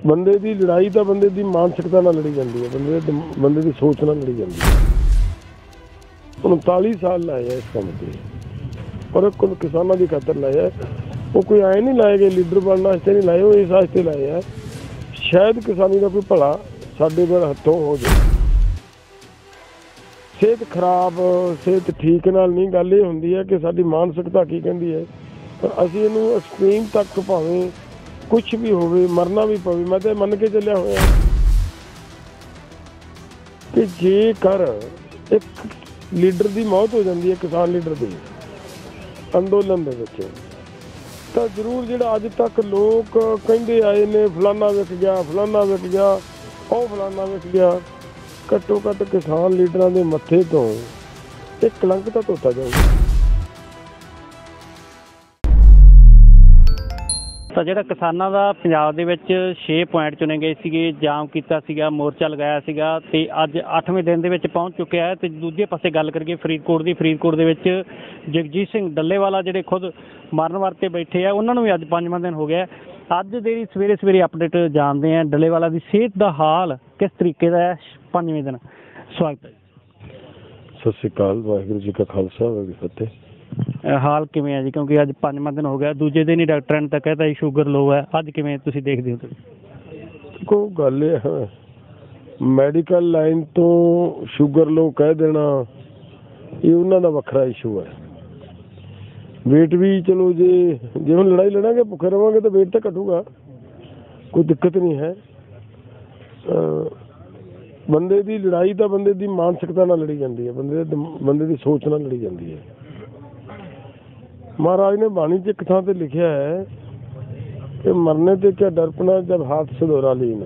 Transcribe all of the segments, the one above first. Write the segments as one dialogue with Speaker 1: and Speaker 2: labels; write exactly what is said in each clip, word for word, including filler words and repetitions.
Speaker 1: ਬੰਦੇ ਦੀ ਲੜਾਈ ਤਾਂ ਬੰਦੇ ਦੀ ਮਾਨਸਿਕਤਾ ਨਾਲ ਲੜੀ ਜਾਂਦੀ ਹੈ, ਬੰਦੇ ਦੇ ਬੰਦੇ ਦੀ ਸੋਚ ਨਾਲ ਲੜੀ ਜਾਂਦੀ ਹੈ। ਉਨਤਾਲੀ ਸਾਲ ਲਾਏ ਇਸ ਕੰਮ ਤੇ, ਪਰ ਕੁਝ ਕਿਸਾਨਾਂ ਦੀ ਖਾਤਰ ਲਾਇਆ। ਉਹ ਕੋਈ ਐਂ ਨਹੀਂ ਲਾਏ ਗਏ ਲੀਡਰ ਬਣਨ ਵਾਸਤੇ ਨਹੀਂ ਲਾਏ, ਉਹ ਇਸ ਵਾਸਤੇ ਲਾਏ ਆ ਸ਼ਾਇਦ ਕਿਸਾਨੀ ਦਾ ਕੋਈ ਭਲਾ ਸਾਡੇ ਕੋਲ ਹੱਥੋਂ ਹੋ ਜਾਏ। ਸਿਹਤ ਖਰਾਬ ਸਿਹਤ ਠੀਕ ਨਾਲ ਨਹੀਂ, ਗੱਲ ਇਹ ਹੁੰਦੀ ਹੈ ਕਿ ਸਾਡੀ ਮਾਨਸਿਕਤਾ ਕੀ ਕਹਿੰਦੀ ਹੈ। ਪਰ ਅਸੀਂ ਇਹਨੂੰ ਐਕਸਟ੍ਰੀਮ ਤੱਕ ਭਾਵੇਂ ਕੁਛ ਵੀ ਹੋਵੇ, ਮਰਨਾ ਵੀ ਪਵੇ। ਮੈਂ ਤਾਂ ਮੰਨ ਕੇ ਚੱਲਿਆ ਹੋਇਆ ਕਿ ਜੇਕਰ ਇੱਕ ਲੀਡਰ ਦੀ ਮੌਤ ਹੋ ਜਾਂਦੀ ਹੈ, ਕਿਸਾਨ ਲੀਡਰ ਦੀ ਅੰਦੋਲਨ ਦੇ ਵਿੱਚ, ਤਾਂ ਜ਼ਰੂਰ ਜਿਹੜਾ ਅੱਜ ਤੱਕ ਲੋਕ ਕਹਿੰਦੇ ਆਏ ਨੇ ਫਲਾਨਾ ਵਿਕ ਗਿਆ, ਫਲਾਨਾ ਵਿਕ ਗਿਆ, ਉਹ ਫਲਾਨਾ ਵਿਕ ਗਿਆ, ਘੱਟੋ ਘੱਟ ਕਿਸਾਨ ਲੀਡਰਾਂ ਦੇ ਮੱਥੇ ਤੋਂ ਇਹ ਕਲੰਕ ਤਾਂ ਧੋਤਾ ਜਾਊਗਾ।
Speaker 2: ਤਾਂ ਜਿਹੜਾ ਕਿਸਾਨਾਂ ਦਾ ਪੰਜਾਬ ਦੇ ਵਿੱਚ ਛੇ ਪੁਆਇੰਟ ਚੁਣੇ ਗਏ ਸੀਗੇ, ਜਾਮ ਕੀਤਾ ਸੀਗਾ, ਮੋਰਚਾ ਲਗਾਇਆ ਸੀਗਾ, ਤੇ ਅੱਜ ਅੱਠਵੇਂ ਦਿਨ ਦੇ ਵਿੱਚ ਪਹੁੰਚ ਚੁੱਕਿਆ ਹੈ। ਤੇ ਦੂਜੇ ਪਾਸੇ ਗੱਲ ਕਰੀਏ ਫਰੀਦਕੋਟ ਦੀ, ਫਰੀਦਕੋਟ ਦੇ ਵਿੱਚ ਜਗਜੀਤ ਸਿੰਘ ਡੱਲੇਵਾਲਾ ਜਿਹੜੇ ਖੁਦ ਮਰਨ ਵਰਤੇ ਬੈਠੇ ਆ, ਉਹਨਾਂ ਨੂੰ ਵੀ ਅੱਜ ਪੰਜਵਾਂ ਦਿਨ ਹੋ ਗਿਆ। ਅੱਜ ਦੇ ਸਵੇਰੇ ਸਵੇਰੇ ਅਪਡੇਟ ਜਾਣਦੇ ਆ ਡੱਲੇਵਾਲਾ ਦੀ ਸਿਹਤ ਦਾ ਹਾਲ ਕਿਸ ਤਰੀਕੇ ਦਾ ਹੈ। ਪੰਜਵੇਂ ਦਿਨ ਸਵਾਗਤ ਹੈ।
Speaker 1: ਸਤਿ ਸ਼੍ਰੀ ਅਕਾਲ, ਵਾਹਿਗੁਰੂ ਜੀ ਕਾ ਖਾਲਸਾ, ਵਾਹਿਗੁਰੂ ਜੀ ਕੀ ਫਤਿਹ।
Speaker 2: ਹਾਲ ਕਿਵੇਂ ਹੈ ਜੀ? ਕਿਉਂਕਿ ਅੱਜ ਪੰਜਵਾਂ ਦਿਨ ਹੋ ਗਿਆ, ਦੂਜੇ ਦਿਨ ਹੀ ਡਾਕਟਰਾਂ ਨੇ ਤਾਂ ਕਹਿਤਾ ਜੀ ਸ਼ੂਗਰ ਲੋ ਹੈ। ਅੱਜ ਕਿਵੇਂ ਤੁਸੀਂ ਦੇਖਦੇ ਹੋ?
Speaker 1: ਦੇਖੋ ਗੱਲ ਇਹ ਹੈ, ਮੈਡੀਕਲ ਲਾਈਨ ਤੋਂ ਸ਼ੂਗਰ ਲੋ ਕਹਿ ਦੇਣਾ ਇਹ ਉਹਨਾਂ ਦਾ ਵੱਖਰਾ ਇਸ਼ੂ ਹੈ। ਵੇਟ ਵੀ ਚਲੋ ਜੇ ਜੇ ਹੁਣ ਲੜਾਈ ਲੜਾਂਗੇ, ਭੁੱਖੇ ਰਵਾਂਗੇ ਤਾਂ ਵੇਟ ਤਾਂ ਘਟੂਗਾ, ਕੋਈ ਦਿੱਕਤ ਨਹੀਂ ਹੈ। ਬੰਦੇ ਦੀ ਲੜਾਈ ਤਾਂ ਬੰਦੇ ਦੀ ਮਾਨਸਿਕਤਾ ਨਾਲ ਲੜੀ ਜਾਂਦੀ ਹੈ, ਬੰਦੇ ਦੇ ਬੰਦੇ ਦੀ ਸੋਚ ਨਾਲ ਲੜੀ ਜਾਂਦੀ ਹੈ। ਮਹਾਰਾਜ ਨੇ ਬਾਣੀ 'ਚ ਇੱਕ ਥਾਂ ਤੇ ਲਿਖਿਆ ਹੈ ਕਿ ਮਰਨੇ ਤੇ ਕਿਆ ਡਰਪਣਾ ਜਦ ਹਾਥ ਸਦੋਰਾ ਲੀਨ।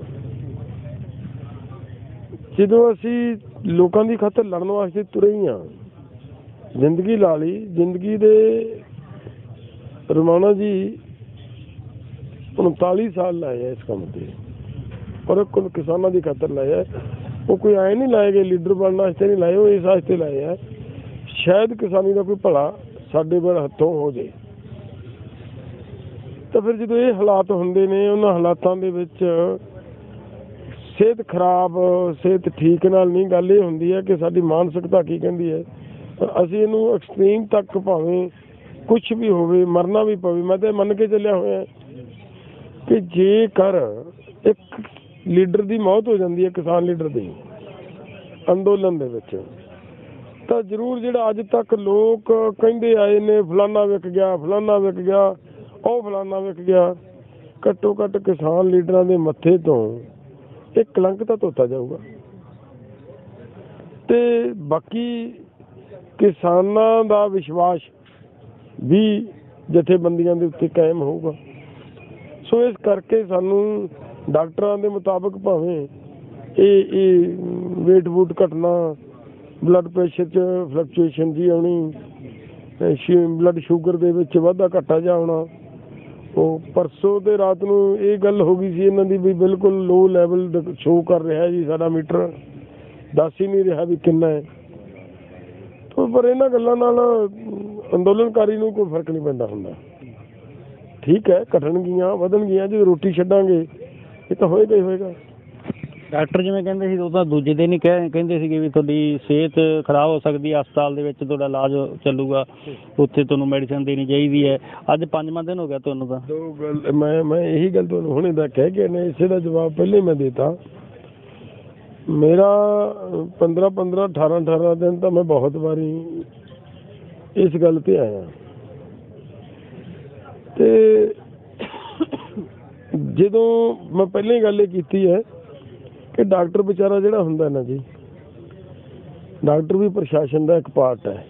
Speaker 1: ਜਦੋਂ ਅਸੀਂ ਲੋਕਾਂ ਦੀ ਖਾਤਰ ਲੜਨ ਵਾਸਤੇ ਤੁਰੇ ਹੀ ਹਾਂ, ਜ਼ਿੰਦਗੀ ਲਾ ਲਈ, ਜ਼ਿੰਦਗੀ ਦੇ ਰਮਾਣਾ ਜੀ ਉਨਤਾਲੀ ਸਾਲ ਲਾਏ ਆ ਇਸ ਕੰਮ ਤੇ, ਪਰ ਕੁਝ ਕਿਸਾਨਾਂ ਦੀ ਖਾਤਰ ਲਾਇਆ। ਉਹ ਕੋਈ ਐਂ ਨਹੀਂ ਲਾਏ ਗਏ ਲੀਡਰ ਬਣਨ ਵਾਸਤੇ ਨਹੀਂ ਲਾਏ, ਉਹ ਇਸ ਵਾਸਤੇ ਲਾਏ ਆ ਸ਼ਾਇਦ ਕਿਸਾਨੀ ਦਾ ਕੋਈ ਭਲਾ ਸਾਡੇ ਕੋਲ ਹੱਥੋਂ ਹੋ ਜਾਏ। ਤਾਂ ਫਿਰ ਜਦੋਂ ਇਹ ਹਾਲਾਤ ਹੁੰਦੇ ਨੇ, ਉਹਨਾਂ ਹਾਲਾਤਾਂ ਦੇ ਵਿੱਚ ਸਿਹਤ ਖਰਾਬ ਸਿਹਤ ਠੀਕ ਨਾਲ ਨਹੀਂ, ਗੱਲ ਇਹ ਹੁੰਦੀ ਹੈ ਕਿ ਸਾਡੀ ਮਾਨਸਿਕਤਾ ਕੀ ਕਹਿੰਦੀ ਹੈ। ਪਰ ਅਸੀਂ ਇਹਨੂੰ ਐਕਸਟ੍ਰੀਮ ਤੱਕ ਭਾਵੇਂ ਕੁਛ ਵੀ ਹੋਵੇ, ਮਰਨਾ ਵੀ ਪਵੇ। ਮੈਂ ਤਾਂ ਮੰਨ ਕੇ ਚੱਲਿਆ ਹੋਇਆ ਕਿ ਜੇਕਰ ਇੱਕ ਲੀਡਰ ਦੀ ਮੌਤ ਹੋ ਜਾਂਦੀ ਹੈ, ਕਿਸਾਨ ਲੀਡਰ ਦੀ ਅੰਦੋਲਨ ਦੇ ਵਿੱਚ, ਤਾਂ ਜ਼ਰੂਰ ਜਿਹੜਾ ਅੱਜ ਤੱਕ ਲੋਕ ਕਹਿੰਦੇ ਆਏ ਨੇ ਫਲਾਨਾ ਵਿਕ ਗਿਆ, ਫਲਾਨਾ ਵਿਕ ਗਿਆ, ਉਹ ਫਲਾਨਾ ਵਿਕ ਗਿਆ, ਘੱਟੋ ਘੱਟ ਕਿਸਾਨ ਲੀਡਰਾਂ ਦੇ ਮੱਥੇ ਤੋਂ ਇਹ ਕਲੰਕ ਤਾਂ ਧੋਤਾ ਜਾਊਗਾ। ਤੇ ਬਾਕੀ ਕਿਸਾਨਾਂ ਦਾ ਵਿਸ਼ਵਾਸ ਵੀ ਜਥੇਬੰਦੀਆਂ ਦੇ ਉੱਤੇ ਕਾਇਮ ਹੋਊਗਾ। ਸੋ ਇਸ ਕਰਕੇ ਸਾਨੂੰ ਡਾਕਟਰਾਂ ਦੇ ਮੁਤਾਬਕ ਭਾਵੇਂ ਇਹ ਇਹ ਵੇਟ ਵੂਟ ਘਟਣਾ, ਬਲੱਡ ਪ੍ਰੈਸ਼ਰ 'ਚ ਫਲਕਚੁਏਸ਼ਨ ਜੀ ਆਉਣੀ, ਬਲੱਡ ਸ਼ੂਗਰ ਦੇ ਵਿੱਚ ਵਾਧਾ ਘਾਟਾ ਜਿਹਾ ਆਉਣਾ। ਉਹ ਪਰਸੋਂ ਦੇ ਰਾਤ ਨੂੰ ਇਹ ਗੱਲ ਹੋ ਗਈ ਸੀ ਇਹਨਾਂ ਦੀ ਵੀ ਬਿਲਕੁਲ ਲੋ ਲੈਵਲ ਸ਼ੋਅ ਕਰ ਰਿਹਾ ਜੀ, ਸਾਡਾ ਮੀਟਰ ਦੱਸ ਹੀ ਨਹੀਂ ਰਿਹਾ ਵੀ ਕਿੰਨਾ ਹੈ। ਪਰ ਇਹਨਾਂ ਗੱਲਾਂ ਨਾਲ ਅੰਦੋਲਨਕਾਰੀ ਨੂੰ ਕੋਈ ਫਰਕ ਨਹੀਂ ਪੈਂਦਾ ਹੁੰਦਾ। ਠੀਕ ਹੈ, ਘਟਣਗੀਆਂ ਵਧਣਗੀਆਂ, ਜਦੋਂ ਰੋਟੀ ਛੱਡਾਂਗੇ ਇਹ ਤਾਂ ਹੋਏਗਾ ਹੀ ਹੋਏਗਾ।
Speaker 2: ਡਾਕਟਰ ਜਿਵੇਂ ਕਹਿੰਦੇ ਸੀ, ਉਹ ਤਾਂ ਦੂਜੇ ਦਿਨ ਹੀ ਕਹਿ ਕਹਿੰਦੇ ਸੀਗੇ ਵੀ ਤੁਹਾਡੀ ਸਿਹਤ ਖਰਾਬ ਹੋ ਸਕਦੀ ਹੈ, ਹਸਪਤਾਲ ਦੇ ਵਿੱਚ ਤੁਹਾਡਾ ਇਲਾਜ ਚੱਲੂਗਾ, ਉੱਥੇ ਤੁਹਾਨੂੰ ਮੈਡੀਸਨ ਦੇਣੀ ਚਾਹੀਦੀ ਹੈ। ਅੱਜ ਪੰਜਵਾਂ ਦਿਨ ਹੋ ਗਿਆ ਤੁਹਾਨੂੰ ਤਾਂ। ਦੋ
Speaker 1: ਗੱਲ ਮੈਂ ਮੈਂ ਇਹੀ ਗੱਲ ਤੁਹਾਨੂੰ ਹੁਣੇ ਦਾ ਕਹਿ ਕੇ ਨੇ, ਇਸੇ ਦਾ ਜਵਾਬ ਪਹਿਲੇ ਮੈਂ ਦੇਤਾ। ਮੇਰਾ ਪੰਦਰਾਂ ਪੰਦਰਾਂ ਅਠਾਰਾਂ ਅਠਾਰਾਂ ਦਿਨ ਤਾਂ ਮੈਂ ਬਹੁਤ ਵਾਰੀ ਇਸ ਗੱਲ ਤੇ ਆਇਆ। ਤੇ ਜਦੋਂ ਮੈਂ ਪਹਿਲਾਂ ਹੀ ਗੱਲ ਇਹ ਕੀਤੀ ਹੈ ਕਿ ਡਾਕਟਰ ਵਿਚਾਰਾ ਜਿਹੜਾ ਹੁੰਦਾ ਨਾ ਜੀ, ਡਾਕਟਰ ਵੀ ਪ੍ਰਸ਼ਾਸਨ ਦਾ ਇੱਕ ਪਾਰਟ ਹੈ।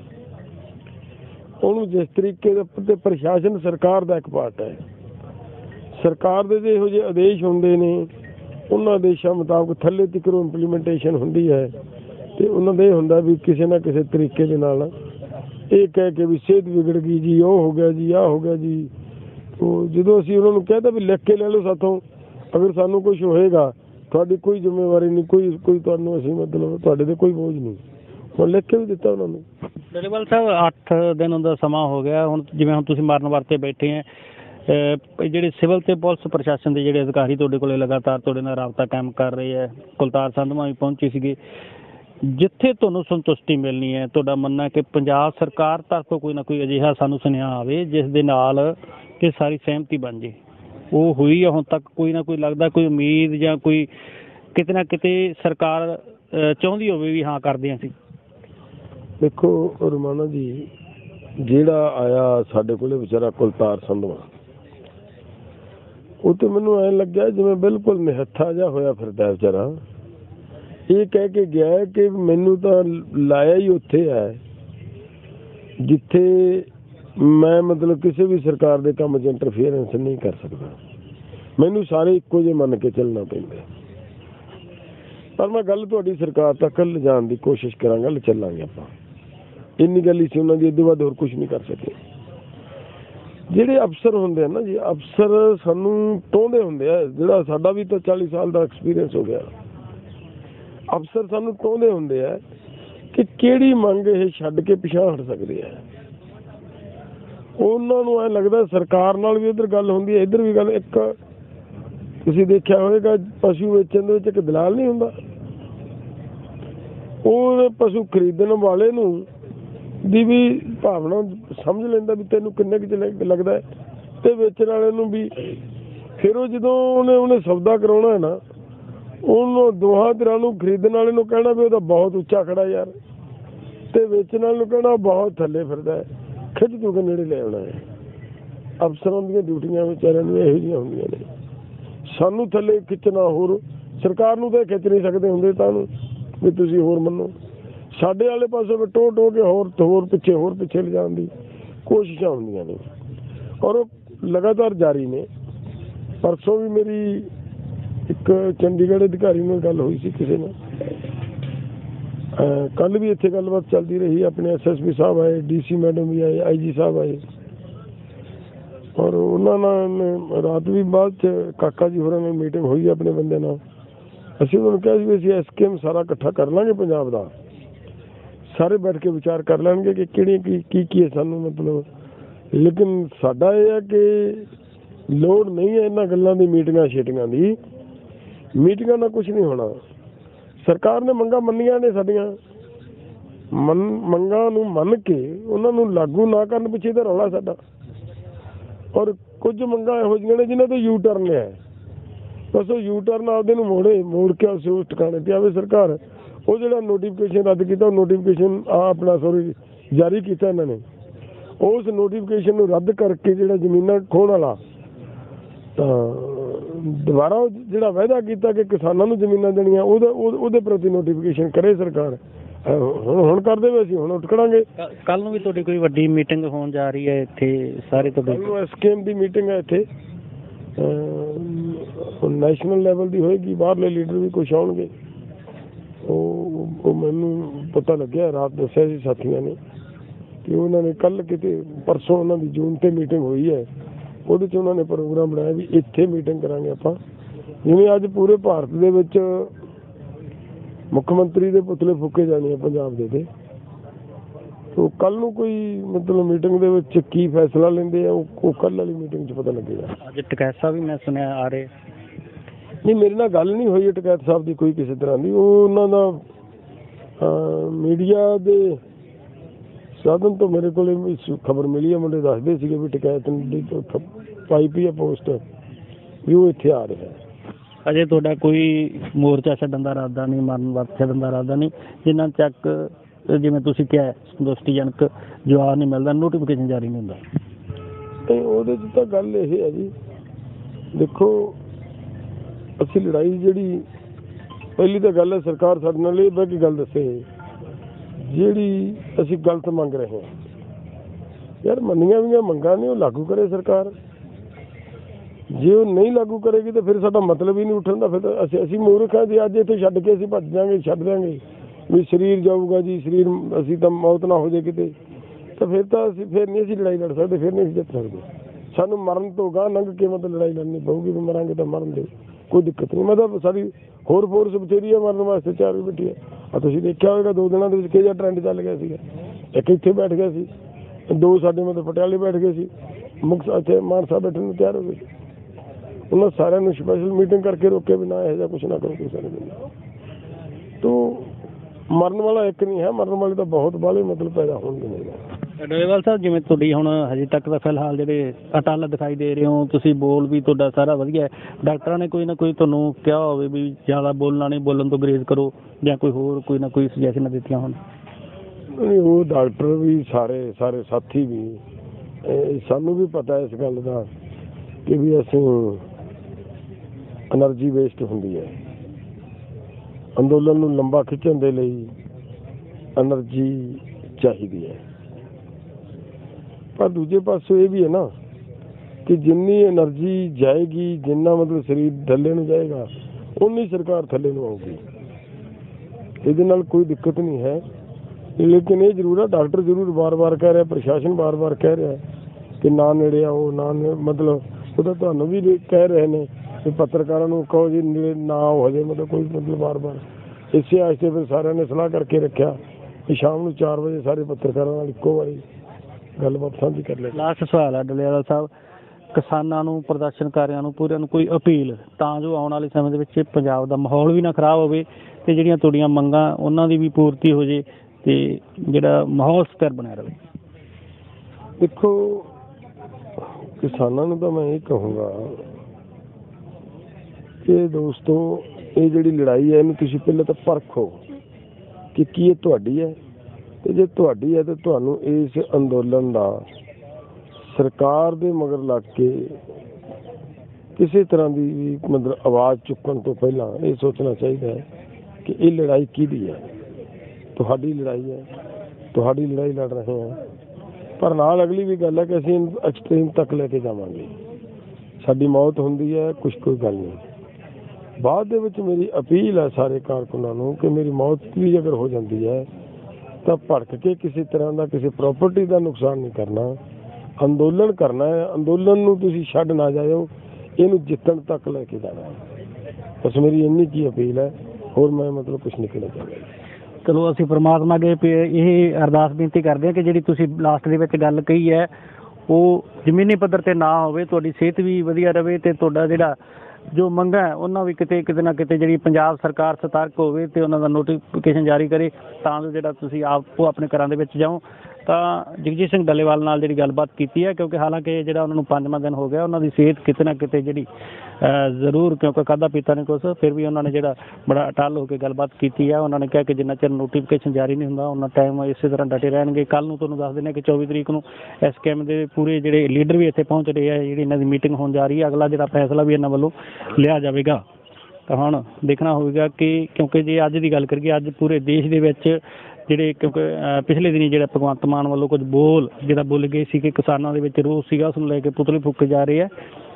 Speaker 1: ਉਹਨੂੰ ਜਿਸ ਤਰੀਕੇ ਦਾ, ਤੇ ਪ੍ਰਸ਼ਾਸਨ ਸਰਕਾਰ ਦਾ ਇੱਕ ਪਾਰਟ ਹੈ। ਸਰਕਾਰ ਦੇ ਜੇ ਇਹੋ ਜਿਹੇ ਆਦੇਸ਼ ਹੁੰਦੇ ਨੇ, ਉਹਨਾਂ ਆਦੇਸ਼ਾਂ ਮੁਤਾਬਕ ਥੱਲੇ ਤੱਕ ਇੰਪਲੀਮੈਂਟੇਸ਼ਨ ਹੁੰਦੀ ਹੈ। ਤੇ ਉਹਨਾਂ ਦਾ ਇਹ ਹੁੰਦਾ ਵੀ ਕਿਸੇ ਨਾ ਕਿਸੇ ਤਰੀਕੇ ਦੇ ਨਾਲ ਇਹ ਕਹਿ ਕੇ ਵੀ ਸਿਹਤ ਵਿਗੜ ਗਈ ਜੀ, ਉਹ ਹੋ ਗਿਆ ਜੀ, ਆਹ ਹੋ ਗਿਆ ਜੀ। ਉਹ ਜਦੋਂ ਅਸੀਂ ਉਹਨਾਂ ਨੂੰ ਕਹਿਤਾ ਵੀ ਲਿਖ ਕੇ ਲੈ ਲਓ ਸਾਥੋਂ, ਅਗਰ ਸਾਨੂੰ ਕੁਛ ਹੋਏਗਾ ਤੁਹਾਡੀ ਕੋਈ ਜ਼ਿੰਮੇਵਾਰੀ ਨਹੀਂ, ਕੋਈ ਕੋਈ ਤੁਹਾਨੂੰ ਅਸੀਂ ਮਤਲਬ ਤੁਹਾਡੇ 'ਤੇ ਕੋਈ ਬੋਝ ਨਹੀਂ। ਹੁਣ ਲਿਖ ਕੇ ਵੀ ਦਿੱਤਾ ਉਹਨਾਂ ਨੂੰ।
Speaker 2: ਡੱਲੇਵਾਲ ਸਾਹਿਬ, ਅੱਠ ਦਿਨ ਦਾ ਸਮਾਂ ਹੋ ਗਿਆ ਹੁਣ, ਜਿਵੇਂ ਹੁਣ ਤੁਸੀਂ ਮਰਨ ਵਰਤੇ ਬੈਠੇ ਹੈ, ਅਹ ਜਿਹੜੇ ਸਿਵਲ ਤੇ ਪੁਲਿਸ ਪ੍ਰਸ਼ਾਸਨ ਦੇ ਜਿਹੜੇ ਅਧਿਕਾਰੀ ਤੁਹਾਡੇ ਕੋਲੇ ਲਗਾਤਾਰ ਤੁਹਾਡੇ ਨਾਲ ਰਾਬਤਾ ਕਾਇਮ ਕਰ ਰਹੇ ਹੈ, ਕੁਲਤਾਰ ਸੰਧਵਾ ਵੀ ਪਹੁੰਚੇ ਸੀਗੇ, ਜਿੱਥੇ ਤੁਹਾਨੂੰ ਸੰਤੁਸ਼ਟੀ ਮਿਲਣੀ ਹੈ, ਤੁਹਾਡਾ ਮੰਨਣਾ ਕਿ ਪੰਜਾਬ ਸਰਕਾਰ ਤਰਫੋਂ ਕੋਈ ਨਾ ਕੋਈ ਅਜਿਹਾ ਸਾਨੂੰ ਸੁਨੇਹਾ ਆਵੇ ਜਿਸ ਦੇ ਨਾਲ ਕਿ ਸਾਰੀ ਸਹਿਮਤੀ ਬਣ ਜੇ, ਉਹ ਹੋਈ ਆ ਹੁਣ ਤੱਕ ਕੋਈ ਨਾ ਕੋਈ ਲੱਗਦਾ ਕੋਈ ਉਮੀਦ ਜਾਂ ਕੋਈ ਕਿਤੇ ਨਾ ਕਿਤੇ ਸਰਕਾਰ ਅਹ ਚਾਹੁੰਦੀ ਹੋਵੇ ਵੀ ਹਾਂ ਕਰਦੇ ਹਾਂ ਅਸੀਂ?
Speaker 1: ਦੇਖੋ ਰਮਾਨਾ ਜੀ, ਜਿਹੜਾ ਆਇਆ ਸਾਡੇ ਕੋਲੇ ਵਿਚਾਰਾ ਕੁਲਤਾਰ ਸੰਧਵਾ, ਉਹ ਤੇ ਮੈਨੂੰ ਐਂ ਲੱਗਿਆ ਜਿਵੇਂ ਬਿਲਕੁਲ ਨਿਹੱਥਾ ਜਿਹਾ ਹੋਇਆ ਫਿਰਦਾ ਵਿਚਾਰਾ। ਇਹ ਕਹਿ ਕੇ ਗਿਆ ਕਿ ਮੈਨੂੰ ਤਾਂ ਲਾਇਆ ਹੀ ਉੱਥੇ ਹੈ ਜਿੱਥੇ ਮੈਂ ਮਤਲਬ ਕਿਸੇ ਵੀ ਸਰਕਾਰ ਦੇ ਕੰਮ 'ਚ ਇੰਟਰਫੀਅਰੈਂਸ ਨਹੀਂ ਕਰ ਸਕਦਾ, ਮੈਨੂੰ ਸਾਰੇ ਇੱਕੋ ਜਿਹੇ ਮੰਨ ਕੇ ਚੱਲਣਾ ਪੈਂਦਾ। ਪਰ ਮੈਂ ਗੱਲ ਤੁਹਾਡੀ ਸਰਕਾਰ ਤੱਕ ਲਿਜਾਣ ਦੀ ਕੋਸ਼ਿਸ਼ ਕਰਾਂਗਾ, ਲੈ ਚੱਲਾਂਗੇ ਆਪਾਂ। ਇੰਨੀ ਗੱਲ ਹੀ ਸੀ ਉਹਨਾਂ ਦੀ, ਇਹਦੇ ਬਾਅਦ ਹੋਰ ਕੁਝ ਨਹੀਂ ਕਰ ਸਕੇ। ਜਿਹੜੇ ਅਫਸਰ ਹੁੰਦੇ ਆ ਨਾ ਜੀ, ਅਫਸਰ ਸਾਨੂੰ ਟੋਹਦੇ ਹੁੰਦੇ ਆ, ਜਿਹੜਾ ਸਾਡਾ ਵੀ ਤਾਂ ਚਾਲੀ ਸਾਲ ਦਾ ਐਕਸਪੀਰੀਅੰਸ ਹੋ ਗਿਆ। ਅਫਸਰ ਸਾਨੂੰ ਟੋਹਦੇ ਹੁੰਦੇ ਆ ਕਿ ਕਿਹੜੀ ਮੰਗ ਇਹ ਛੱਡ ਕੇ ਪਿਛਾਂਹ ਹਟ ਸਕਦੇ ਆ। ਉਹਨਾਂ ਨੂੰ ਐਂ ਲੱਗਦਾ ਸਰਕਾਰ ਨਾਲ ਵੀ ਇੱਧਰ ਗੱਲ ਹੁੰਦੀ ਹੈ, ਇੱਧਰ ਵੀ ਗੱਲ। ਇੱਕ ਤੁਸੀਂ ਦੇਖਿਆ ਹੋਵੇਗਾ ਪਸ਼ੂ ਵੇਚਣ ਦੇ ਵਿੱਚ ਇੱਕ ਦਲਾਲ ਨਹੀਂ ਹੁੰਦਾ, ਉਹ ਪਸ਼ੂ ਖਰੀਦਣ ਵਾਲੇ ਨੂੰ ਦੀ ਵੀ ਭਾਵਨਾ ਸਮਝ ਲੈਂਦਾ ਵੀ ਤੈਨੂੰ ਕਿੰਨੇ ਕੁ ਚ ਲੱਗਦਾ, ਤੇ ਵੇਚਣ ਵਾਲੇ ਨੂੰ ਵੀ। ਫਿਰ ਉਹ ਜਦੋਂ ਉਹਨੇ ਉਹਨੇ ਸੌਦਾ ਕਰਾਉਣਾ ਹੈ ਨਾ, ਉਹਨੂੰ ਦੋਹਾਂ ਧਿਰਾਂ ਨੂੰ, ਖਰੀਦਣ ਵਾਲੇ ਨੂੰ ਕਹਿਣਾ ਵੀ ਉਹਦਾ ਬਹੁਤ ਉੱਚਾ ਖੜਾ ਯਾਰ, ਤੇ ਵੇਚਣ ਵਾਲੇ ਨੂੰ ਕਹਿਣਾ ਬਹੁਤ ਥੱਲੇ ਫਿਰਦਾ, ਖਿੱਚ ਤੂੰ ਕੇ ਨੇੜੇ ਲੈ ਆਉਣਾ ਹੈ। ਅਫਸਰਾਂ ਦੀਆਂ ਡਿਊਟੀਆਂ ਵਿਚਾਰਿਆਂ ਦੀਆਂ ਇਹੋ ਜਿਹੀਆਂ ਹੁੰਦੀਆਂ ਨੇ। ਸਾਨੂੰ ਥੱਲੇ ਖਿੱਚਣਾ, ਹੋਰ ਸਰਕਾਰ ਨੂੰ ਤਾਂ ਖਿੱਚ ਨਹੀਂ ਸਕਦੇ ਹੁੰਦੇ ਤਾਂ ਨੂੰ ਵੀ ਤੁਸੀਂ ਹੋਰ ਮੰਨੋ। ਸਾਡੇ ਵਾਲੇ ਪਾਸੇ ਵੀ ਟੋਹ ਟੋਹ ਕੇ ਹੋਰ ਹੋਰ ਪਿੱਛੇ ਹੋਰ ਪਿੱਛੇ ਲਿਜਾਣ ਦੀ ਕੋਸ਼ਿਸ਼ਾਂ ਹੁੰਦੀਆਂ ਨੇ, ਔਰ ਉਹ ਲਗਾਤਾਰ ਜਾਰੀ ਨੇ। ਪਰਸੋਂ ਵੀ ਮੇਰੀ ਇੱਕ ਚੰਡੀਗੜ੍ਹ ਅਧਿਕਾਰੀ ਨਾਲ ਗੱਲ ਹੋਈ ਸੀ ਕਿਸੇ ਨਾਲ, ਕੱਲ੍ਹ ਵੀ ਇੱਥੇ ਗੱਲਬਾਤ ਚੱਲਦੀ ਰਹੀ। ਆਪਣੇ ਐਸ ਐਸ ਪੀ ਸਾਹਿਬ ਆਏ, ਡੀ ਸੀ ਮੈਡਮ ਵੀ ਆਏ, ਆਈ ਜੀ ਸਾਹਿਬ ਆਏ, ਔਰ ਉਹਨਾਂ ਨਾਲ ਰਾਤ ਵੀ ਬਾਅਦ 'ਚ ਕਾਕਾ ਜੀ ਹੋਰਾਂ ਨਾਲ ਮੀਟਿੰਗ ਹੋਈ ਆਪਣੇ ਬੰਦੇ ਨਾਲ। ਅਸੀਂ ਉਹਨਾਂ ਨੂੰ ਕਿਹਾ ਸੀ ਵੀ ਅਸੀਂ ਐਸਕੇਐਮ ਸਾਰਾ ਇਕੱਠਾ ਕਰ ਲਾਂਗੇ ਪੰਜਾਬ ਦਾ, ਸਾਰੇ ਬੈਠ ਕੇ ਵਿਚਾਰ ਕਰ ਲੈਣਗੇ ਕਿ ਕਿਹੜੀਆਂ ਕੀ ਕੀ ਕੀ ਹੈ ਸਾਨੂੰ ਮਤਲਬ। ਲੇਕਿਨ ਸਾਡਾ ਇਹ ਹੈ ਕਿ ਲੋੜ ਨਹੀਂ ਹੈ ਇਹਨਾਂ ਗੱਲਾਂ ਦੀ, ਮੀਟਿੰਗਾਂ ਸ਼ੀਟਿੰਗਾਂ ਦੀ। ਮੀਟਿੰਗਾਂ ਨਾਲ ਕੁਛ ਨਹੀਂ ਹੋਣਾ। ਸਰਕਾਰ ਨੇ ਮੰਗਾਂ ਮੰਨੀਆਂ ਨੇ ਸਾਡੀਆਂ, ਮੰਨ ਮੰਗਾਂ ਨੂੰ ਮੰਨ ਕੇ ਉਹਨਾਂ ਨੂੰ ਲਾਗੂ ਨਾ ਕਰਨ ਪਿੱਛੇ ਤਾਂ ਰੌਲਾ ਸਾਡਾ। ਔਰ ਕੁਝ ਮੰਗਾਂ ਇਹੋ ਜਿਹੀਆਂ ਨੇ ਜਿਨ੍ਹਾਂ ਤੋਂ ਯੂ ਟਰਨ ਲਿਆ, ਬਸ ਉਹ ਯੂ ਟਰਨ ਆਪਦੇ ਨੂੰ ਮੋੜੇ, ਮੋੜ ਕੇ ਉਸ ਉਸ ਟਿਕਾਣੇ 'ਤੇ ਆਵੇ ਸਰਕਾਰ। ਉਹ ਜਿਹੜਾ ਨੋਟੀਫਿਕੇਸ਼ਨ ਰੱਦ ਕੀਤਾ, ਉਹ ਨੋਟੀਫਿਕੇਸ਼ਨ ਆ ਆਪਣਾ ਸੋਰੀ ਜਾਰੀ ਕੀਤਾ ਇਹਨਾਂ ਨੇ, ਉਸ ਨੋਟੀਫਿਕੇਸ਼ਨ ਨੂੰ ਰੱਦ ਕਰਕੇ ਜਿਹੜਾ ਜ਼ਮੀਨਾਂ ਖੋਹਣ ਵਾਲਾ, ਤਾਂ ਦੁਬਾਰਾ ਉਹ ਜਿਹੜਾ ਵਾਅਦਾ ਕੀਤਾ ਕਿ ਕਿਸਾਨਾਂ ਨੂੰ ਜ਼ਮੀਨਾਂ ਦੇਣੀਆਂ, ਉਹਦਾ ਉਹਦੇ ਪ੍ਰਤੀ ਨੋਟੀਫਿਕੇਸ਼ਨ ਕਰੇ ਸਰਕਾਰ। ਹੁਣ ਹੁਣ ਕਰਦੇ ਪਏ ਅਸੀਂ, ਹੁਣ ਉੱਠ ਖੜਾਂਗੇ।
Speaker 2: ਕੱਲ ਨੂੰ ਵੀ ਤੁਹਾਡੀ ਕੋਈ ਵੱਡੀ ਮੀਟਿੰਗ ਹੋਣ ਜਾ ਰਹੀ ਹੈ ਇੱਥੇ ਸਾਰੇ ਤੁਹਾਡੇ?
Speaker 1: ਕੱਲ ਨੂੰ ਐਸਕੇਐਮ ਦੀ ਮੀਟਿੰਗ ਹੈ ਇੱਥੇ, ਨੈਸ਼ਨਲ ਲੈਵਲ ਦੀ ਹੋਏਗੀ, ਬਾਹਰਲੇ ਲੀਡਰ ਵੀ ਕੁਛ ਆਉਣਗੇ। ਉਹ ਉਹ ਮੈਨੂੰ ਪਤਾ ਲੱਗਿਆ, ਰਾਤ ਦੱਸਿਆ ਸੀ ਸਾਥੀਆਂ ਨੇ ਕਿ ਉਹਨਾਂ ਨੇ ਕੱਲ੍ਹ ਕਿਤੇ ਪਰਸੋਂ ਉਹਨਾਂ ਦੀ ਜੂਨ 'ਤੇ ਮੀਟਿੰਗ ਹੋਈ ਹੈ, ਉਹਦੇ 'ਚ ਉਹਨਾਂ ਨੇ ਪ੍ਰੋਗਰਾਮ ਬਣਾਇਆ ਵੀ ਇੱਥੇ ਮੀਟਿੰਗ ਕਰਾਂਗੇ ਆਪਾਂ। ਜਿਵੇਂ ਅੱਜ ਪੂਰੇ ਭਾਰਤ ਦੇ ਵਿੱਚ ਮੁੱਖ ਮੰਤਰੀ ਦੇ ਪੁਤਲੇ ਫੂਕੇ ਜਾਣੇ ਆ ਪੰਜਾਬ ਦੇ, ਤੇ ਉਹ ਕੱਲ੍ਹ ਨੂੰ ਕੋਈ ਮਤਲਬ ਮੀਟਿੰਗ ਦੇ ਵਿੱਚ ਕੀ ਫੈਸਲਾ ਲੈਂਦੇ ਆ, ਉਹ ਕੱਲ੍ਹ ਵਾਲੀ ਮੀਟਿੰਗ 'ਚ ਪਤਾ ਲੱਗੇਗਾ।
Speaker 2: ਅੱਜ ਟਕੈਤ ਸਾਹਿਬ ਵੀ ਮੈਂ ਸੁਣਿਆ ਆ ਰਹੇ?
Speaker 1: ਨਹੀਂ, ਮੇਰੇ ਨਾਲ ਗੱਲ ਨਹੀਂ ਹੋਈ ਟਕੈਤ ਸਾਹਿਬ ਦੀ ਕੋਈ ਕਿਸੇ ਤਰ੍ਹਾਂ ਦੀ। ਉਹ ਉਹਨਾਂ ਦਾ ਮੀਡੀਆ ਦੇ ਸਾਧਨ ਤੋਂ ਮੇਰੇ ਕੋਲ ਖਬਰ ਮਿਲੀ ਹੈ, ਮੁੰਡੇ ਦੱਸਦੇ ਸੀਗੇ ਵੀ ਟਕੈਤ ਦੀ ਪਾਈ ਪਈ ਹੈ ਪੋਸਟ ਵੀ ਉਹ ਇੱਥੇ ਆ ਰਿਹਾ।
Speaker 2: ਅਜੇ ਤੁਹਾਡਾ ਕੋਈ ਮੋਰਚਾ ਛੱਡਣ ਦਾ ਇਰਾਦਾ ਨਹੀਂ, ਮਰਨ ਵਰਤ ਛੱਡਣ ਦਾ ਇਰਾਦਾ ਨਹੀਂ, ਜਿੰਨਾ ਚੱਕ ਜਿਵੇਂ ਤੁਸੀਂ ਕਿਹਾ ਸੰਤੁਸ਼ਟੀਜਨਕ ਜਵਾਬ ਨਹੀਂ ਮਿਲਦਾ, ਨੋਟੀਫਿਕੇਸ਼ਨ ਜਾਰੀ ਨਹੀਂ ਹੁੰਦਾ?
Speaker 1: ਨਹੀਂ, ਉਹਦੇ 'ਚ ਤਾਂ ਗੱਲ ਇਹ ਹੈ ਜੀ, ਦੇਖੋ ਅਸੀਂ ਲੜਾਈ ਜਿਹੜੀ ਪਹਿਲੀ ਤਾਂ ਗੱਲ ਹੈ, ਸਰਕਾਰ ਸਾਡੇ ਨਾਲ ਇਹ ਬਹਿ ਕੇ ਗੱਲ ਦੱਸੇ ਜਿਹੜੀ ਅਸੀਂ ਗਲਤ ਮੰਗ ਰਹੇ ਹਾਂ ਯਾਰ, ਮੰਨੀਆਂ ਵੀਆਂ ਮੰਗਾਂ ਨੇ ਉਹ ਲਾਗੂ ਕਰੇ ਸਰਕਾਰ। ਜੇ ਉਹ ਨਹੀਂ ਲਾਗੂ ਕਰੇਗੀ ਤਾਂ ਫਿਰ ਸਾਡਾ ਮਤਲਬ ਹੀ ਨਹੀਂ ਉੱਠਣ ਦਾ। ਫਿਰ ਤਾਂ ਅਸੀਂ ਅਸੀਂ ਮੂਰਖ ਹਾਂ ਜੀ, ਅੱਜ ਇੱਥੇ ਛੱਡ ਕੇ ਅਸੀਂ ਭੱਜ ਜਾਵਾਂਗੇ, ਛੱਡ ਦਿਆਂਗੇ ਵੀ ਸਰੀਰ ਜਾਊਗਾ ਜੀ, ਸਰੀਰ ਅਸੀਂ ਤਾਂ ਮੌਤ ਨਾ ਹੋ ਜਾਏ ਕਿਤੇ, ਤਾਂ ਫਿਰ ਤਾਂ ਅਸੀਂ ਫਿਰ ਨਹੀਂ ਅਸੀਂ ਲੜਾਈ ਲੜ ਸਕਦੇ, ਫਿਰ ਨਹੀਂ ਅਸੀਂ ਜਿੱਤ ਸਕਦੇ। ਸਾਨੂੰ ਮਰਨ ਤੋਂ ਗਾਂਹ ਲੰਘ ਕੇ ਮਤਲਬ ਲੜਾਈ ਲੜਨੀ ਪਊਗੀ, ਵੀ ਮਰਾਂਗੇ ਤਾਂ ਮਰਨ ਦੇ, ਕੋਈ ਦਿੱਕਤ ਨਹੀਂ। ਮਤਲਬ ਸਾਡੀ ਹੋਰ ਫੋਰਸ ਬਥੇਰੀ ਹੈ ਮਰਨ ਵਾਸਤੇ, ਚਾਰ ਵੀ ਬੈਠੀ ਹੈ। ਆ ਤੁਸੀਂ ਦੇਖਿਆ ਹੋਵੇਗਾ ਦੋ ਦਿਨਾਂ ਦੇ ਵਿੱਚ ਕਿਹੋ ਜਿਹਾ ਟਰੈਂਡ ਚੱਲ ਗਿਆ ਸੀਗਾ। ਇੱਕ ਇੱਥੇ ਬੈਠ ਗਿਆ ਸੀ, ਦੋ ਸਾਡੇ ਮਤਲਬ ਪਟਿਆਲੇ ਬੈਠ ਗਏ ਸੀ, ਮੁਕਤਸਰ ਇੱਥੇ ਮਾਨਸਾ ਬੈਠਣ ਨੂੰ ਤਿਆਰ ਹੋ ਗਏ ਸੀ। ਉਹਨਾਂ ਸਾਰਿਆਂ ਨੂੰ ਸਪੈਸ਼ਲ ਮੀਟਿੰਗ ਕਰਕੇ ਰੋਕੇ ਵੀ ਨਾ ਇਹੋ ਜਿਹਾ ਕੁਛ ਨਾ ਕਰੋ ਕਿਸੇ ਨੇ ਵੀ। ਤੋ ਮਰਨ ਵਾਲਾ ਇੱਕ ਨਹੀਂ ਹੈ, ਮਰਨ ਵਾਲੇ ਤਾਂ ਬਹੁਤ ਬਾਹਲੇ ਮਤਲਬ ਪੈਦਾ ਹੋਣਗੇ ਨਹੀਂ।
Speaker 2: ਡੋਲੇਵਾਲ ਸਾਹਿਬ, ਜਿਵੇਂ ਤੁਹਾਡੀ ਹੁਣ ਹਜੇ ਤੱਕ ਤਾਂ ਫਿਲਹਾਲ ਜਿਹੜੇ ਅਟੱਲ ਦਿਖਾਈ ਦੇ ਰਹੇ ਹੋ, ਤੁਸੀਂ ਬੋਲ ਵੀ ਤੁਹਾਡਾ ਸਾਰਾ ਵਧੀਆ ਹੈ, ਡਾਕਟਰਾਂ ਨੇ ਕੋਈ ਨਾ ਕੋਈ ਤੁਹਾਨੂੰ ਕਿਹਾ ਹੋਵੇ ਵੀ ਜ਼ਿਆਦਾ ਬੋਲਣਾ ਨਹੀਂ, ਬੋਲਣ ਤੋਂ ਗਰੇਜ਼ ਕਰੋ, ਜਾਂ ਕੋਈ ਹੋਰ ਕੋਈ ਨਾ ਕੋਈ ਸੁਜੈਸ਼ਨ ਦਿੱਤੀਆਂ ਹੋਣ?
Speaker 1: ਨਹੀਂ, ਉਹ ਡਾਕਟਰ ਵੀ ਸਾਰੇ ਸਾਰੇ ਸਾਥੀ ਵੀ, ਇਹ ਸਾਨੂੰ ਵੀ ਪਤਾ ਇਸ ਗੱਲ ਦਾ ਕਿ ਵੀ ਅਸੀਂ ਐਨਰਜੀ ਵੇਸਟ ਹੁੰਦੀ ਹੈ। ਅੰਦੋਲਨ ਨੂੰ ਲੰਬਾ ਖਿੱਚਣ ਦੇ ਲਈ ਐਨਰਜੀ ਚਾਹੀਦੀ ਹੈ, ਪਰ ਦੂਜੇ ਪਾਸੇ ਇਹ ਵੀ ਹੈ ਨਾ ਕਿ ਜਿੰਨੀ ਐਨਰਜੀ ਜਾਏਗੀ, ਜਿੰਨਾ ਮਤਲਬ ਸਰੀਰ ਥੱਲੇ ਨੂੰ ਜਾਏਗਾ, ਉਨੀ ਸਰਕਾਰ ਥੱਲੇ ਨੂੰ ਆਊਗੀ। ਇਹਦੇ ਨਾਲ ਕੋਈ ਦਿੱਕਤ ਨਹੀਂ ਹੈ, ਲੇਕਿਨ ਇਹ ਜ਼ਰੂਰ ਹੈ ਡਾਕਟਰ ਜ਼ਰੂਰ ਵਾਰ-ਵਾਰ ਕਹਿ ਰਿਹਾ, ਪ੍ਰਸ਼ਾਸਨ ਵਾਰ-ਵਾਰ ਕਹਿ ਰਿਹਾ ਕਿ ਨਾ ਨੇੜੇ ਆਓ, ਨਾ ਮਤਲਬ ਉਹਦਾ ਤੁਹਾਨੂੰ ਵੀ ਕਹਿ ਰਹੇ ਨੇ ਕਿ ਪੱਤਰਕਾਰਾਂ ਨੂੰ ਕਹੋ ਜੀ ਨੇੜੇ ਨਾ ਹੋ ਜਾਏ, ਮਤਲਬ ਕੋਈ ਮਤਲਬ ਵਾਰ-ਵਾਰ। ਇਸੇ ਵਾਸਤੇ ਫਿਰ ਸਾਰਿਆਂ ਨੇ ਸਲਾਹ ਕਰਕੇ ਰੱਖਿਆ ਕਿ ਸ਼ਾਮ ਨੂੰ ਚਾਰ ਵਜੇ ਸਾਰੇ ਪੱਤਰਕਾਰਾਂ ਨਾਲ ਇੱਕੋ ਵਾਰੀ ਗੱਲਬਾਤ ਸਾਂਝੀ ਕਰ ਲੈ।
Speaker 2: ਲਾਸਟ ਸਵਾਲ ਹੈ ਡੋਲੇਵਾਲ ਸਾਹਿਬ, ਕਿਸਾਨਾਂ ਨੂੰ, ਪ੍ਰਦਰਸ਼ਨਕਾਰੀਆਂ ਨੂੰ, ਪੂਰਿਆਂ ਨੂੰ ਕੋਈ ਅਪੀਲ ਤਾਂ ਜੋ ਆਉਣ ਵਾਲੇ ਸਮੇਂ ਦੇ ਵਿੱਚ ਪੰਜਾਬ ਦਾ ਮਾਹੌਲ ਵੀ ਨਾ ਖਰਾਬ ਹੋਵੇ ਤੇ ਜਿਹੜੀਆਂ ਤੁਹਾਡੀਆਂ ਮੰਗਾਂ ਉਹਨਾਂ ਦੀ ਵੀ ਪੂਰਤੀ ਹੋ ਜੇ ਤੇ ਜਿਹੜਾ ਮਾਹੌਲ ਸਥਿਰ ਬਣਿਆ ਰਹੇ?
Speaker 1: ਦੇਖੋ, ਕਿਸਾਨਾਂ ਨੂੰ ਤਾਂ ਮੈਂ ਇਹ ਕਹੂੰਗਾ ਕਿ ਦੋਸਤੋ, ਇਹ ਜਿਹੜੀ ਲੜਾਈ ਹੈ ਇਹਨੂੰ ਤੁਸੀਂ ਪਹਿਲਾਂ ਤਾਂ ਪਰਖੋ ਕਿ ਕੀ ਇਹ ਤੁਹਾਡੀ ਹੈ, ਤੇ ਜੇ ਤੁਹਾਡੀ ਹੈ ਤਾਂ ਤੁਹਾਨੂੰ ਇਸ ਅੰਦੋਲਨ ਦਾ ਸਰਕਾਰ ਦੇ ਮਗਰ ਲੱਗ ਕੇ ਕਿਸੇ ਤਰ੍ਹਾਂ ਦੀ ਵੀ ਮਤਲਬ ਆਵਾਜ਼ ਚੁੱਕਣ ਤੋਂ ਪਹਿਲਾਂ ਇਹ ਸੋਚਣਾ ਚਾਹੀਦਾ ਹੈ ਕਿ ਇਹ ਲੜਾਈ ਕਿਹਦੀ ਹੈ। ਤੁਹਾਡੀ ਲੜਾਈ ਹੈ, ਤੁਹਾਡੀ ਲੜਾਈ ਲੜ ਰਹੇ ਹਾਂ, ਪਰ ਨਾਲ ਅਗਲੀ ਵੀ ਗੱਲ ਹੈ ਕਿ ਅਸੀਂ ਐਕਸਟ੍ਰੀਮ ਤੱਕ ਲੈ ਕੇ ਜਾਵਾਂਗੇ। ਸਾਡੀ ਮੌਤ ਹੁੰਦੀ ਹੈ, ਕੁਛ ਕੋਈ ਗੱਲ ਨਹੀਂ। ਬਾਅਦ ਦੇ ਵਿੱਚ ਮੇਰੀ ਅਪੀਲ ਹੈ ਸਾਰੇ ਕਾਰਕੁਨਾਂ ਨੂੰ ਕਿ ਮੇਰੀ ਮੌਤ ਵੀ ਅਗਰ ਹੋ ਜਾਂਦੀ ਹੈ ਤਾਂ ਭੜਕ ਕੇ ਕਿਸੇ ਤਰ੍ਹਾਂ ਦਾ ਕਿਸੇ ਪ੍ਰਾਪਰਟੀ ਦਾ ਨੁਕਸਾਨ ਨਹੀਂ ਕਰਨਾ, ਅੰਦੋਲਨ ਕਰਨਾ ਹੈ। ਅੰਦੋਲਨ ਨੂੰ ਤੁਸੀਂ ਛੱਡ ਨਾ ਜਾਇਓ, ਇਹਨੂੰ ਜਿੱਤਣ ਤੱਕ ਲੈ ਕੇ ਜਾਣਾ ਹੈ। ਬਸ ਮੇਰੀ ਇੰਨੀ ਕੀ ਅਪੀਲ ਹੈ, ਹੋਰ ਮੈਂ ਮਤਲਬ ਕੁਛ ਨਹੀਂ ਕਹਿਣਾ ਚਾਹੁੰਦਾ।
Speaker 2: ਚਲੋ, ਅਸੀਂ ਪਰਮਾਤਮਾ ਅੱਗੇ ਇਹ ਅਰਦਾਸ ਬੇਨਤੀ ਕਰਦੇ ਹਾਂ ਕਿ ਜਿਹੜੀ ਤੁਸੀਂ ਲਾਸਟ ਦੇ ਵਿੱਚ ਗੱਲ ਕਹੀ ਹੈ ਉਹ ਜ਼ਮੀਨੀ ਪੱਧਰ 'ਤੇ ਨਾ ਹੋਵੇ, ਤੁਹਾਡੀ ਸਿਹਤ ਵੀ ਵਧੀਆ ਰਹੇ ਤੇ ਤੁਹਾਡਾ ਜਿਹੜਾ ਜੋ ਮੰਗਾਂ ਉਹਨਾਂ ਵੀ ਕਿਤੇ ਕਿਤੇ ਨਾ ਕਿਤੇ ਜਿਹੜੀ ਪੰਜਾਬ ਸਰਕਾਰ ਸਤਰਕ ਹੋਵੇ ਤੇ ਉਹਨਾਂ ਦਾ ਨੋਟੀਫਿਕੇਸ਼ਨ ਜਾਰੀ ਕਰੇ ਤਾਂ ਜੋ ਜਿਹੜਾ ਤੁਸੀਂ ਆਪ ਆਪਣੇ ਘਰਾਂ ਦੇ ਵਿੱਚ ਜਾਓ। ਤਾਂ ਜਗਜੀਤ ਸਿੰਘ ਡੱਲੇਵਾਲ ਨਾਲ ਜਿਹੜੀ ਗੱਲਬਾਤ ਕੀਤੀ ਹੈ, ਕਿਉਂਕਿ ਹਾਲਾਂਕਿ ਜਿਹੜਾ ਉਹਨਾਂ ਨੂੰ ਪੰਜਵਾਂ ਦਿਨ ਹੋ ਗਿਆ, ਉਹਨਾਂ ਦੀ ਸਿਹਤ ਕਿਤੇ ਨਾ ਕਿਤੇ ਜਿਹੜੀ ਜ਼ਰੂਰ, ਕਿਉਂਕਿ ਖਾਧਾ ਪੀਤਾ ਨਹੀਂ ਕੁਛ, ਫਿਰ ਵੀ ਉਹਨਾਂ ਨੇ ਜਿਹੜਾ ਬੜਾ ਅਟੱਲ ਹੋ ਕੇ ਗੱਲਬਾਤ ਕੀਤੀ ਹੈ। ਉਹਨਾਂ ਨੇ ਕਿਹਾ ਕਿ ਜਿੰਨਾ ਚਿਰ ਨੋਟੀਫਿਕੇਸ਼ਨ ਜਾਰੀ ਨਹੀਂ ਹੁੰਦਾ ਉਹਨਾਂ ਟਾਈਮ ਇਸੇ ਤਰ੍ਹਾਂ ਡਟੇ ਰਹਿਣਗੇ। ਕੱਲ੍ਹ ਨੂੰ ਤੁਹਾਨੂੰ ਦੱਸ ਦਿੰਦੇ ਕਿ ਚੌਵੀ ਤਰੀਕ ਨੂੰ ਐਸ ਕੇ ਐਮ ਦੇ ਪੂਰੇ ਜਿਹੜੇ ਲੀਡਰ ਵੀ ਇੱਥੇ ਪਹੁੰਚ ਰਹੇ ਆ, ਜਿਹੜੀ ਇਹਨਾਂ ਦੀ ਮੀਟਿੰਗ ਹੋਣ ਜਾ ਰਹੀ ਹੈ। ਅਗਲਾ ਜਿਹੜਾ ਫੈਸਲਾ ਵੀ ਇਹਨਾਂ ਵੱਲੋਂ ਲਿਆ ਜਾਵੇਗਾ। ਤਾਂ ਹੁਣ ਦੇਖਣਾ ਹੋਵੇਗਾ ਕਿ, ਕਿਉਂਕਿ ਜੇ ਅੱਜ ਦੀ ਗੱਲ ਕਰੀਏ, ਅੱਜ ਪੂਰੇ ਦੇਸ਼ ਦੇ ਵਿੱਚ ਜਿਹੜੇ, ਕਿਉਂਕਿ ਪਿਛਲੇ ਦਿਨੀ ਜਿਹੜਾ ਭਗਵੰਤ ਮਾਨ ਵੱਲੋਂ ਕੁਝ ਬੋਲ ਜਿਹੜਾ ਬੋਲ ਗਏ ਸੀ ਕਿ ਕਿਸਾਨਾਂ ਦੇ ਵਿੱਚ ਰੋਸ ਸੀਗਾ, ਉਸ ਨੂੰ ਲੈ ਕੇ ਪੁਤਲੇ ਫੂਕੇ ਜਾ ਰਹੇ ਆ।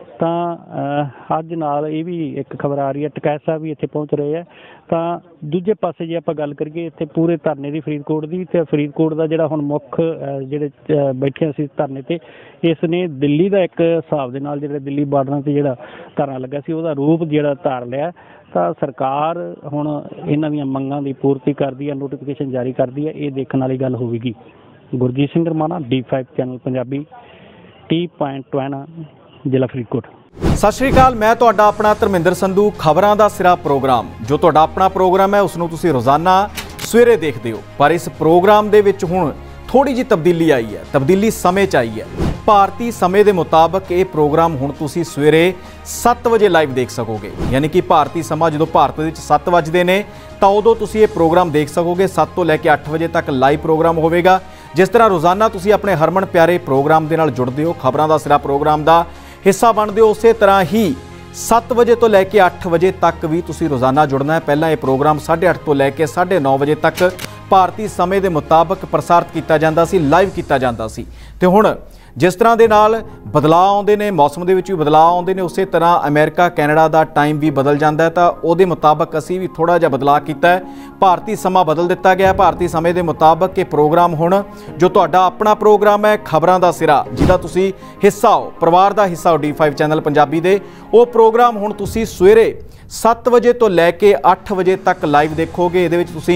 Speaker 2: ਤਾਂ ਅੱਜ ਨਾਲ ਇਹ ਵੀ ਇੱਕ ਖਬਰ ਆ ਰਹੀ ਹੈ, ਟਕੈਤ ਸਾਹਿਬ ਵੀ ਇੱਥੇ ਪਹੁੰਚ ਰਹੇ ਆ। ਤਾਂ ਦੂਜੇ ਪਾਸੇ ਜੇ ਆਪਾਂ ਗੱਲ ਕਰੀਏ ਇੱਥੇ ਪੂਰੇ ਧਰਨੇ ਦੀ ਫਰੀਦਕੋਟ ਦੀ, ਤੇ ਫਰੀਦਕੋਟ ਦਾ ਜਿਹੜਾ ਹੁਣ ਮੁੱਖ ਜਿਹੜੇ ਬੈਠੇ ਸੀ ਧਰਨੇ ਤੇ, ਇਸ ਨੇ ਦਿੱਲੀ ਦਾ ਇੱਕ ਹਿਸਾਬ ਦੇ ਨਾਲ ਜਿਹੜੇ ਦਿੱਲੀ ਬਾਰਡਰਾਂ 'ਤੇ ਜਿਹੜਾ ਧਰਨਾ ਲੱਗਾ ਸੀ ਉਹਦਾ ਰੂਪ ਜਿਹੜਾ ਧਾਰ ਲਿਆ। ਤਾਂ ਸਰਕਾਰ ਹੁਣ ਇਹਨਾਂ ਦੀਆਂ ਮੰਗਾਂ ਦੀ ਪੂਰਤੀ ਕਰਦੀ ਹੈ, ਨੋਟੀਫਿਕੇਸ਼ਨ ਜਾਰੀ ਕਰਦੀ ਹੈ, ਇਹ ਦੇਖਣ ਵਾਲੀ ਗੱਲ ਹੋਵੇਗੀ। Gurjeet Singh Ramana, D five channel Punjabi, T point ਟਵੈਨਾ, ਜ਼ਿਲ੍ਹਾ ਫਰੀਦਕੋਟ।
Speaker 3: ਸਤਿ ਸ਼੍ਰੀ ਅਕਾਲ, ਮੈਂ ਤੁਹਾਡਾ ਆਪਣਾ ਧਰਮਿੰਦਰ ਸੰਧੂ। ਖਬਰਾਂ ਦਾ ਸਿਰਾ ਪ੍ਰੋਗਰਾਮ ਜੋ ਤੁਹਾਡਾ ਆਪਣਾ ਪ੍ਰੋਗਰਾਮ ਹੈ, ਉਸ ਨੂੰ ਤੁਸੀਂ ਰੋਜ਼ਾਨਾ ਸਵੇਰੇ ਦੇਖਦੇ ਹੋ, ਪਰ ਇਸ ਪ੍ਰੋਗਰਾਮ ਦੇ ਵਿੱਚ ਹੁਣ ਥੋੜੀ ਜਿਹੀ ਤਬਦੀਲੀ ਆਈ ਹੈ। ਤਬਦੀਲੀ ਸਮੇਂ 'ਚ ਆਈ ਹੈ। ਭਾਰਤੀ ਸਮੇਂ ਦੇ ਮੁਤਾਬਕ ਇਹ ਪ੍ਰੋਗਰਾਮ ਹੁਣ ਤੁਸੀਂ ਸਵੇਰੇ ਸੱਤ ਵਜੇ ਲਾਈਵ ਦੇਖ ਸਕੋਗੇ। ਯਾਨੀ ਕਿ ਭਾਰਤੀ ਸਮਾਂ ਜਦੋਂ ਭਾਰਤ ਦੇ ਵਿੱਚ ਸੱਤ ਵੱਜਦੇ ਨੇ ਤਾਂ ਉਦੋਂ ਤੁਸੀਂ ਇਹ ਪ੍ਰੋਗਰਾਮ ਦੇਖ ਸਕੋਗੇ। ਸੱਤ ਤੋਂ ਲੈ ਕੇ ਅੱਠ ਵਜੇ ਤੱਕ ਲਾਈਵ ਪ੍ਰੋਗਰਾਮ ਹੋਵੇਗਾ। ਜਿਸ ਤਰ੍ਹਾਂ ਰੋਜ਼ਾਨਾ ਤੁਸੀਂ ਆਪਣੇ ਹਰਮਨ ਪਿਆਰੇ ਪ੍ਰੋਗਰਾਮ ਦੇ ਨਾਲ ਜੁੜਦੇ ਹੋ, ਖਬਰਾਂ ਦਾ ਸਿਰਾ ਪ੍ਰੋਗਰਾਮ ਦਾ ਹਿੱਸਾ ਬਣਦੇ ਹੋ, ਉਸੇ ਤਰ੍ਹਾਂ ਹੀ ਸੱਤ ਵਜੇ ਤੋਂ ਲੈ ਕੇ ਅੱਠ ਵਜੇ ਤੱਕ ਵੀ ਤੁਸੀਂ ਰੋਜ਼ਾਨਾ ਜੁੜਨਾ ਹੈ। ਪਹਿਲਾਂ ਇਹ ਪ੍ਰੋਗਰਾਮ ਸਾਢੇ ਅੱਠ ਤੋਂ ਲੈ ਕੇ ਸਾਢੇ ਨੌ ਵਜੇ ਤੱਕ ਭਾਰਤੀ ਸਮੇਂ ਦੇ ਮੁਤਾਬਕ ਪ੍ਰਸਾਰਿਤ ਕੀਤਾ ਜਾਂਦਾ ਸੀ, ਲਾਈਵ ਕੀਤਾ ਜਾਂਦਾ ਸੀ। ਤੇ ਹੁਣ ਜਿਸ ਤਰ੍ਹਾਂ ਦੇ ਨਾਲ ਬਦਲਾਅ ਆਉਂਦੇ ਨੇ, ਮੌਸਮ ਦੇ ਵਿੱਚ ਵੀ ਬਦਲਾਅ ਆਉਂਦੇ ਨੇ, ਉਸੇ ਤਰ੍ਹਾਂ ਅਮਰੀਕਾ ਕੈਨੇਡਾ ਦਾ ਟਾਈਮ ਵੀ ਬਦਲ ਜਾਂਦਾ ਹੈ। ਤਾਂ ਉਹਦੇ ਮੁਤਾਬਕ ਅਸੀਂ ਵੀ ਥੋੜ੍ਹਾ ਜਿਹਾ ਬਦਲਾਅ ਕੀਤਾ ਹੈ। ਭਾਰਤੀ ਸਮਾਂ ਬਦਲ ਦਿੱਤਾ ਗਿਆ। ਭਾਰਤੀ ਸਮੇਂ ਦੇ ਮੁਤਾਬਕ ਇਹ ਪ੍ਰੋਗਰਾਮ ਹੁਣ ਜੋ ਤੁਹਾਡਾ ਆਪਣਾ ਪ੍ਰੋਗਰਾਮ ਹੈ, ਖਬਰਾਂ ਦਾ ਸਿਰਾ, ਜਿਹਦਾ ਤੁਸੀਂ ਹਿੱਸਾ ਹੋ, ਪਰਿਵਾਰ ਦਾ ਹਿੱਸਾ ਹੋ ਡੀ ਫਾਈਵ ਚੈਨਲ ਪੰਜਾਬੀ ਦੇ, ਉਹ ਪ੍ਰੋਗਰਾਮ ਹੁਣ ਤੁਸੀਂ ਸਵੇਰੇ ਸੱਤ ਵਜੇ ਤੋਂ ਲੈ ਕੇ ਅੱਠ ਵਜੇ ਤੱਕ ਲਾਈਵ ਦੇਖੋਗੇ। ਇਹਦੇ ਵਿੱਚ ਤੁਸੀਂ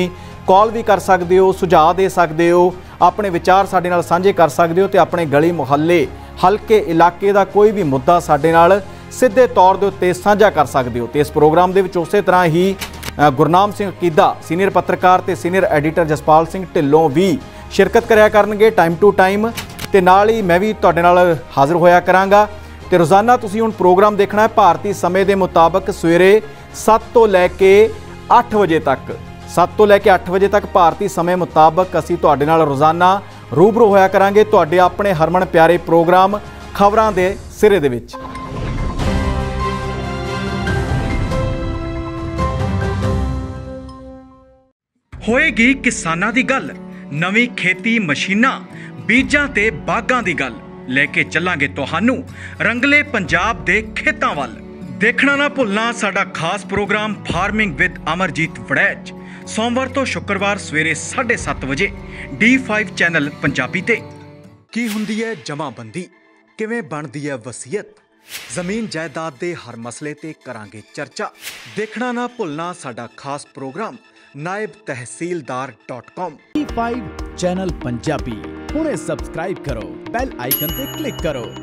Speaker 3: ਕਾਲ ਵੀ ਕਰ ਸਕਦੇ ਹੋ, ਸੁਝਾਅ ਦੇ ਸਕਦੇ ਹੋ, ਆਪਣੇ ਵਿਚਾਰ ਸਾਡੇ ਨਾਲ ਸਾਂਝੇ ਕਰ ਸਕਦੇ ਹੋ ਤੇ ਆਪਣੇ ਗਲੀ ਮੁਹੱਲੇ ਹਲਕੇ ਇਲਾਕੇ ਦਾ ਕੋਈ ਵੀ ਮੁੱਦਾ ਸਾਡੇ ਨਾਲ ਸਿੱਧੇ ਤੌਰ ਦੇ ਉੱਤੇ ਸਾਂਝਾ ਕਰ ਸਕਦੇ ਹੋ। ਤੇ ਇਸ ਪ੍ਰੋਗਰਾਮ ਦੇ ਵਿੱਚ ਉਸੇ ਤਰ੍ਹਾਂ ਹੀ ਅ, ਗੁਰਨਾਮ ਸਿੰਘ ਕੀਦਾ ਸੀਨੀਅਰ ਪੱਤਰਕਾਰ ਤੇ ਸੀਨੀਅਰ ਐਡੀਟਰ ਜਸਪਾਲ ਸਿੰਘ ਢਿੱਲੋਂ ਵੀ ਸ਼ਿਰਕਤ ਕਰਿਆ ਕਰਨਗੇ ਟਾਈਮ ਟੂ ਟਾਈਮ, ਤੇ ਨਾਲ ਹੀ ਮੈਂ ਵੀ ਤੁਹਾਡੇ ਨਾਲ ਹਾਜ਼ਰ ਹੋਇਆ ਕਰਾਂਗਾ। ਤੇ ਰੋਜ਼ਾਨਾ ਤੁਸੀਂ ਹੁਣ ਪ੍ਰੋਗਰਾਮ ਦੇਖਣਾ ਹੈ ਭਾਰਤੀ ਸਮੇਂ ਦੇ ਮੁਤਾਬਕ ਸਵੇਰੇ ਸੱਤ ਤੋਂ ਲੈ ਕੇ ਅੱਠ ਵਜੇ ਤੱਕ ਸੱਤ ਤੋਂ ਲੈ ਕੇ ਅੱਠ ਵਜੇ ਤੱਕ ਭਾਰਤੀ ਸਮੇਂ ਮੁਤਾਬਕ ਅਸੀਂ ਤੁਹਾਡੇ ਨਾਲ ਰੋਜ਼ਾਨਾ ਰੂਬਰੂ ਹੋਇਆ ਕਰਾਂਗੇ ਤੁਹਾਡੇ ਆਪਣੇ ਹਰਮਨ ਪਿਆਰੇ ਪ੍ਰੋਗਰਾਮ ਖਬਰਾਂ ਦੇ ਸਿਰੇ ਦੇ ਵਿੱਚ।
Speaker 4: ਹੋਏਗੀ ਕਿਸਾਨਾਂ ਦੀ ਗੱਲ, ਨਵੀਂ ਖੇਤੀ ਮਸ਼ੀਨਾਂ, ਬੀਜਾਂ ਤੇ ਬਾਗਾਂ ਦੀ ਗੱਲ ਲੈ ਕੇ ਚੱਲਾਂਗੇ ਤੁਹਾਨੂੰ ਰੰਗਲੇ ਪੰਜਾਬ ਦੇ ਖੇਤਾਂ ਵੱਲ। ਦੇਖਣਾ ਨਾ ਭੁੱਲਣਾ ਸਾਡਾ ਖਾਸ program farming with Amarjeet Warraich, ਸੋਮਵਾਰ ਤੋਂ ਸ਼ੁੱਕਰਵਾਰ ਸਵੇਰੇ ਸਾਢੇ ਸੱਤ ਵਜੇ ਡੀ ਫਾਈਵ ਚੈਨਲ ਪੰਜਾਬੀ ਤੇ। ਕੀ ਹੁੰਦੀ ਹੈ ਜਮਾਬੰਦੀ, ਕਿਵੇਂ ਬਣਦੀ ਹੈ ਵਸੀਅਤ, ਜ਼ਮੀਨ ਜਾਇਦਾਦ ਦੇ ਹਰ ਮਸਲੇ ਤੇ ਕਰਾਂਗੇ ਚਰਚਾ। ਦੇਖਣਾ ਨਾ ਭੁੱਲਣਾ ਸਾਡਾ ਖਾਸ ਪ੍ਰੋਗਰਾਮ ਨਾਇਬ ਤਹਿਸੀਲਦਾਰ dot com.
Speaker 5: D five channel Punjabi ਹੁਣੇ ਸਬਸਕ੍ਰਾਈਬ ਕਰੋ, ਬੈਲ ਆਈਕਨ ਤੇ ਕਲਿੱਕ ਕਰੋ।